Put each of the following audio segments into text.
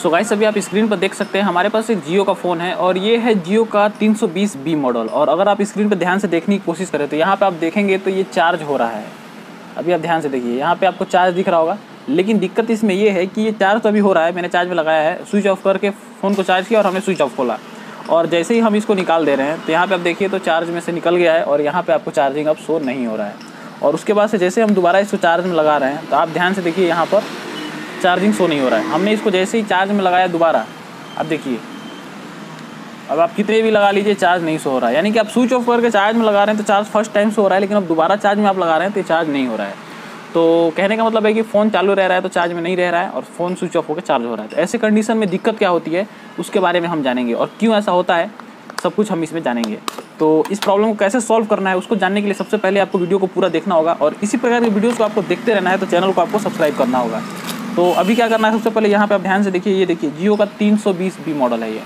So guys अभी आप screen पर देख सकते हैं हमारे पास एक जियो का फ़ोन है और ये है जियो का 320B मॉडल। और अगर आप स्क्रीन पर ध्यान से देखने की कोशिश करें तो यहाँ पे आप देखेंगे तो ये चार्ज हो रहा है। अभी आप ध्यान से देखिए, यहाँ पे आपको चार्ज दिख रहा होगा, लेकिन दिक्कत इसमें ये है कि ये चार्ज तो अभी हो रहा है, मैंने चार्ज में लगाया है, स्विच ऑफ करके फ़ोन को चार्ज किया और हमने स्विच ऑफ खोला और जैसे ही हम इसको निकाल दे रहे हैं तो यहाँ पे आप देखिए तो चार्ज में से निकल गया है और यहाँ पे आपको चार्जिंग अब शो नहीं हो रहा है। और उसके बाद से जैसे हम दोबारा इसको चार्ज में लगा रहे हैं तो आप ध्यान से देखिए यहाँ पर चार्जिंग शो नहीं हो रहा है। हमने इसको जैसे ही चार्ज में लगाया दोबारा, अब देखिए अब आप कितने भी लगा लीजिए चार्ज नहीं शो हो रहा है। यानी कि आप स्विच ऑफ करके चार्ज में लगा रहे हैं तो चार्ज फर्स्ट टाइम शो हो रहा है, लेकिन अब दोबारा चार्ज में आप लगा रहे हैं तो चार्ज नहीं हो रहा है। तो कहने का मतलब है कि फ़ोन चालू रह रहा है तो चार्ज में नहीं रह रहा है और फ़ोन स्विच ऑफ होकर चार्ज हो रहा है। तो ऐसे कंडीशन में दिक्कत क्या होती है उसके बारे में हम जानेंगे और क्यों ऐसा होता है सब कुछ हम इसमें जानेंगे। तो इस प्रॉब्लम को कैसे सॉल्व करना है उसको जानने के लिए सबसे पहले आपको वीडियो को पूरा देखना होगा और इसी प्रकार की वीडियोज़ को आपको देखते रहना है तो चैनल को आपको सब्सक्राइब करना होगा। तो अभी क्या करना है, सबसे पहले यहाँ पे आप ध्यान से देखिए, ये देखिए जियो का 320B मॉडल है ये।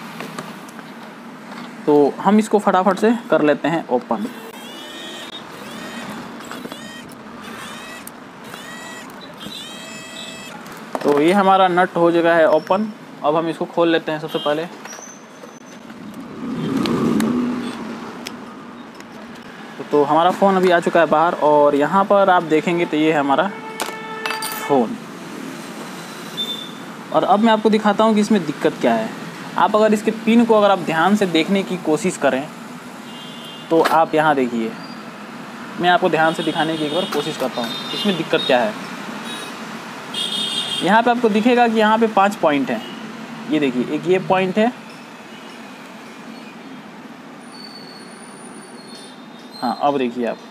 तो हम इसको फटाफट से कर लेते हैं ओपन। तो ये हमारा नट हो चुका है ओपन। अब हम इसको खोल लेते हैं सबसे पहले। तो हमारा फ़ोन अभी आ चुका है बाहर और यहाँ पर आप देखेंगे तो ये है हमारा फ़ोन। और अब मैं आपको दिखाता हूँ कि इसमें दिक्कत क्या है। आप अगर इसके पिन को अगर आप ध्यान से देखने की कोशिश करें तो आप यहाँ देखिए, मैं आपको ध्यान से दिखाने की एक बार कोशिश करता हूँ इसमें दिक्कत क्या है। यहाँ पे आपको दिखेगा कि यहाँ पे 5 पॉइंट हैं। ये देखिए, एक ये पॉइंट है, हाँ अब देखिए आप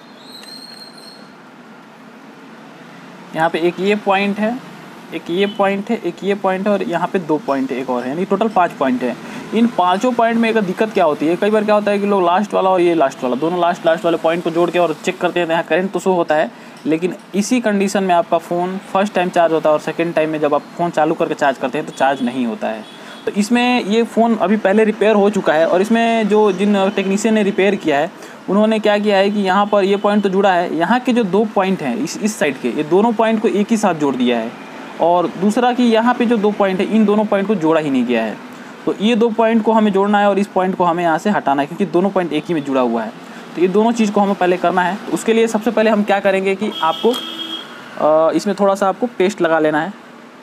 यहाँ पे एक ये पॉइंट है, एक ये पॉइंट है, एक ये पॉइंट है और यहाँ पे 2 पॉइंट है, एक और है, यानी टोटल 5 पॉइंट है। इन पांचों पॉइंट में एक दिक्कत क्या होती है, कई बार क्या होता है कि लोग लास्ट वाला और ये लास्ट वाला दोनों लास्ट वाले पॉइंट को जोड़ के और चेक करते हैं, यहाँ करंट तो शो होता है, लेकिन इसी कंडीशन में आपका फ़ोन फर्स्ट टाइम चार्ज होता है और सेकेंड टाइम में जब आप फ़ोन चालू करके चार्ज करते हैं तो चार्ज नहीं होता है। तो इसमें ये फ़ोन अभी पहले रिपेयर हो चुका है और इसमें जो जिन टेक्नीशियन ने रिपेयर किया है उन्होंने क्या किया है कि यहाँ पर ये पॉइंट तो जुड़ा है, यहाँ के जो 2 पॉइंट हैं इस साइड के, ये दोनों पॉइंट को एक ही साथ जोड़ दिया है। और दूसरा कि यहाँ पे जो 2 पॉइंट है इन दोनों पॉइंट को जोड़ा ही नहीं गया है। तो ये 2 पॉइंट को हमें जोड़ना है और इस पॉइंट को हमें यहाँ से हटाना है क्योंकि दोनों पॉइंट एक ही में जुड़ा हुआ है। तो ये दोनों चीज़ को हमें पहले करना है। उसके लिए सबसे पहले हम क्या करेंगे कि आपको इसमें थोड़ा सा आपको पेस्ट लगा लेना है।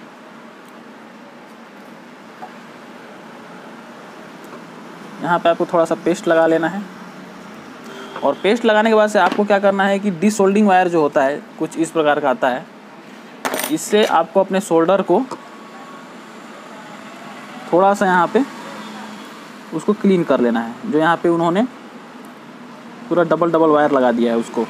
यहाँ पे आपको थोड़ा सा पेस्ट लगा लेना है और पेस्ट लगाने के बाद से आपको क्या करना है कि डिसोल्डिंग वायर जो होता है कुछ इस प्रकार का आता है, इससे आपको अपने शोल्डर को थोड़ा सा यहाँ पे उसको क्लीन कर लेना है। जो यहाँ पे उन्होंने पूरा डबल वायर लगा दिया है उसको।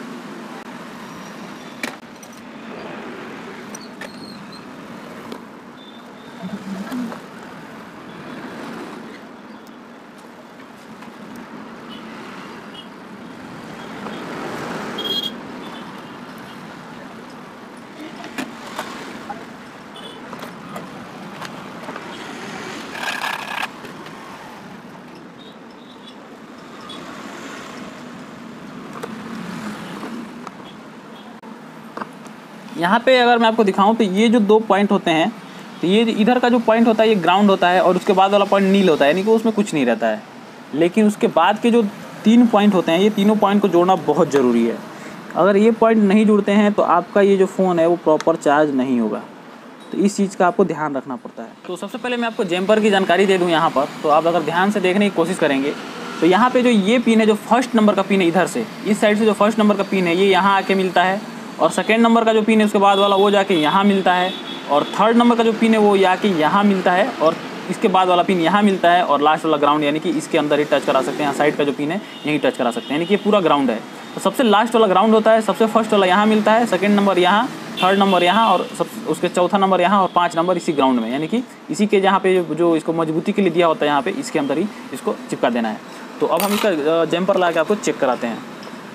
यहाँ पे अगर मैं आपको दिखाऊं तो ये जो 2 पॉइंट होते हैं, तो ये इधर का जो पॉइंट होता है ये ग्राउंड होता है और उसके बाद वाला पॉइंट नील होता है, यानी कि उसमें कुछ नहीं रहता है। लेकिन उसके बाद के जो 3 पॉइंट होते हैं, ये तीनों पॉइंट को जोड़ना बहुत ज़रूरी है। अगर ये पॉइंट नहीं जुड़ते हैं तो आपका ये जो फ़ोन है वो प्रॉपर चार्ज नहीं होगा। तो इस चीज़ का आपको ध्यान रखना पड़ता है। तो सबसे पहले मैं आपको जैम्पर की जानकारी दे दूँ यहाँ पर। तो आप अगर ध्यान से देखने की कोशिश करेंगे तो यहाँ पे जो ये पिन है, जो फर्स्ट नंबर का पिन है, इधर से इस साइड से जो फर्स्ट नंबर का पिन है ये यहाँ आके मिलता है और सेकेंड नंबर का जो पिन है उसके बाद वाला वो जाके यहाँ मिलता है और थर्ड नंबर का जो पिन है वो जाके यहाँ मिलता है और इसके बाद वाला पिन यहाँ मिलता है और लास्ट वाला ग्राउंड, यानी कि इसके अंदर ही टच करा सकते हैं। यहाँ साइड का जो पिन है यहीं टच करा सकते हैं, यानी कि ये पूरा ग्राउंड है। तो सबसे लास्ट वाला ग्राउंड होता है, सबसे फर्स्ट वाला यहाँ मिलता है, सेकंड नंबर यहाँ, थर्ड नंबर यहाँ और उसके चौथा नंबर यहाँ और 5 नंबर इसी ग्राउंड में, यानी कि इसी के जहाँ पे जो इसको मजबूती के लिए दिया होता है यहाँ पे इसके अंदर ही इसको चिपका देना है। तो अब हम इसका जैम्पर ला के आपको चेक कराते हैं।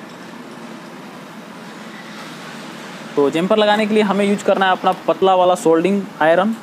तो जैम्पर लगाने के लिए हमें यूज करना है अपना पतला वाला सोल्डिंग आयरन।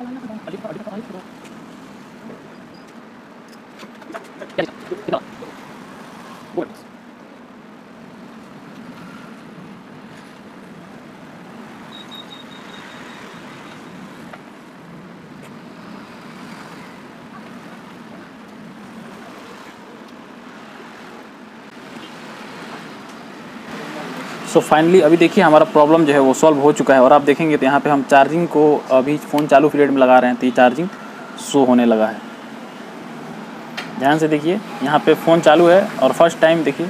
सो फाइनली अभी देखिए हमारा प्रॉब्लम जो है वो सॉल्व हो चुका है। और आप देखेंगे तो यहाँ पे हम चार्जिंग को अभी फ़ोन चालू पीरियड में लगा रहे हैं तो ये चार्जिंग शो होने लगा है। ध्यान से देखिए, यहाँ पे फ़ोन चालू है और फर्स्ट टाइम देखिए,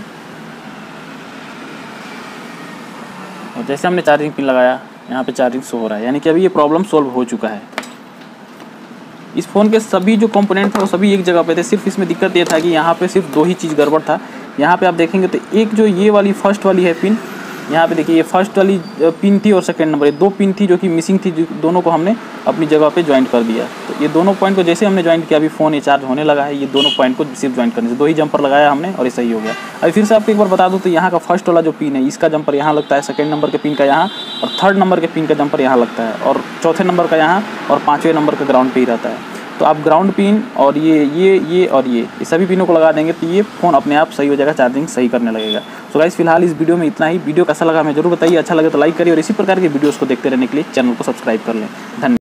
और जैसे हमने चार्जिंग पिन लगाया यहाँ पे चार्जिंग शो हो रहा है, यानी कि अभी ये प्रॉब्लम सॉल्व हो चुका है। इस फ़ोन के सभी जो कंपोनेंट थे वो सभी एक जगह पे थे, सिर्फ इसमें दिक्कत ये था कि यहाँ पे सिर्फ 2 ही चीज़ गड़बड़ था। यहाँ पे आप देखेंगे तो एक जो ये वाली फर्स्ट वाली है पिन, यहाँ पे देखिए ये फर्स्ट वाली पिन थी और सेकंड नंबर ये 2 पिन थी जो कि मिसिंग थी, दोनों को हमने अपनी जगह पे ज्वाइंट कर दिया। तो ये दोनों पॉइंट को जैसे हमने ज्वाइंट किया अभी फ़ोन ये चार्ज होने लगा है। ये दोनों पॉइंट को सिर्फ ज्वाइंट करने से 2 ही जंपर लगाया हमने और ये सही हो गया। अभी फिर से आपको एक बार बता दूँ तो यहाँ का फर्स्ट वाला जो पिन है इसका जंपर यहाँ लगता है, सेकेंड नंबर के पिन का यहाँ, और थर्ड नंबर के पिन का जंपर यहाँ लगता है, और चौथे नंबर का यहाँ, और 5वें नंबर का ग्राउंड पे ही रहता है। तो आप ग्राउंड पिन और ये और ये सभी पिनों को लगा देंगे तो ये फ़ोन अपने आप सही हो जाएगा, चार्जिंग सही करने लगेगा। सो गाइस फिलहाल इस वीडियो में इतना ही। वीडियो कैसा लगा हमें जरूर बताइए, अच्छा लगे तो लाइक करिए और इसी प्रकार के वीडियोस को देखते रहने के लिए चैनल को सब्सक्राइब कर लें। धन्यवाद।